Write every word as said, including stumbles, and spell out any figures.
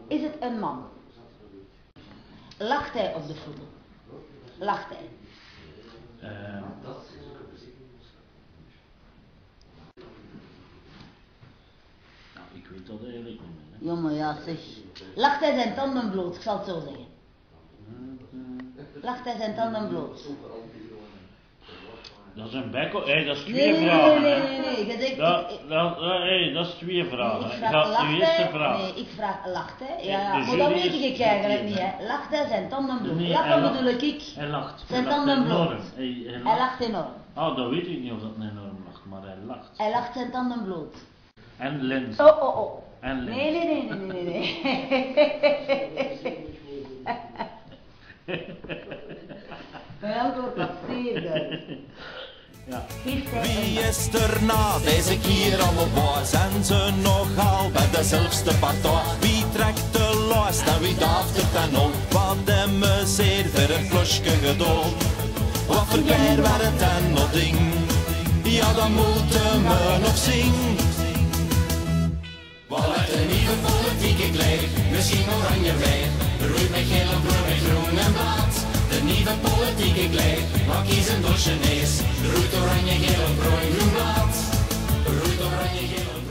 Is het een man? Lacht hij op de foto? Lacht hij? Uh, nou, ik weet dat eigenlijk niet meer. Hè. Jongen, ja zeg. Lacht hij zijn tanden bloot, ik zal het zo zeggen. Lacht hij zijn tanden bloot? Dat is een bekkel, hé, hey, dat is twee nee, vragen. Nee, nee, nee, nee, nee. Dat, dat, dat, hey, dat is twee vragen. Nee, ik vraag, vraag, lacht de eerste hij? vraag. Nee, ik vraag, lacht hij? Ja, ja, De maar dat jury weet is ik eigenlijk verkeerd, niet, hè. Lacht hij zijn tanden bloot? Nee, Lachen hij lacht. bedoel ik. Hij lacht. Zijn Hij lacht tanden bloot. enorm. Hij, hij, Hij lacht. lacht enorm. Oh, dat weet ik niet of dat enorm lacht, maar hij lacht. Hij lacht zijn tanden bloot. En lens. Oh, oh, oh. En lens. Nee, nee, nee, nee, nee, nee. Welke passeerder. Ja. Wie is er na deze keer al op waar? Zijn ze nogal bij dezelfde partij? Wie trekt de last en wie daaft het dan op? Wat hebben we zeer voor een flosje gedaan? Wat voor keer werd het dan nog ding? Ja, dan moeten we nog zien. Wat uit de nieuwe politieke kleed, misschien oranje weer. Roeit met geel en groen met groen en blad. De nieuwe politieke kleed, maar kiezen door Chinees. Roeit oranje, geel en groen, groen blad. Roeit oranje, geel en